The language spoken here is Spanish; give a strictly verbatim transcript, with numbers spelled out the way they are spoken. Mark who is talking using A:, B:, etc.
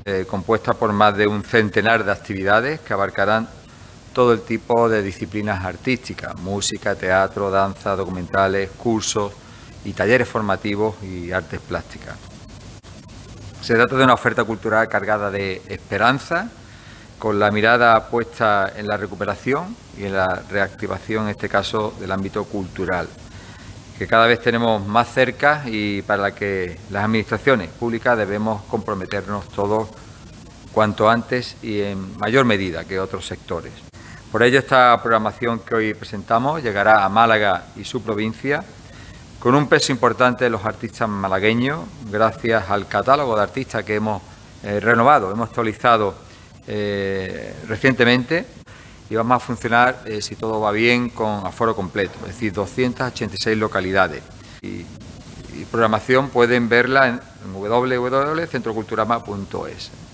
A: eh, compuesta por más de un centenar de actividades que abarcarán todo el tipo de disciplinas artísticas: música, teatro, danza, documentales, cursos y talleres formativos y artes plásticas. Se trata de una oferta cultural cargada de esperanza, con la mirada puesta en la recuperación y en la reactivación, en este caso, del ámbito cultural, que cada vez tenemos más cerca y para la que las administraciones públicas debemos comprometernos todos cuanto antes y en mayor medida que otros sectores. Por ello, esta programación que hoy presentamos llegará a Málaga y su provincia con un peso importante de los artistas malagueños, gracias al catálogo de artistas que hemos eh, renovado, hemos actualizado eh, recientemente, y vamos a funcionar, eh, si todo va bien, con aforo completo, es decir, doscientas ochenta y seis localidades. Y, y programación pueden verla en, en w w w punto centro culturama punto es.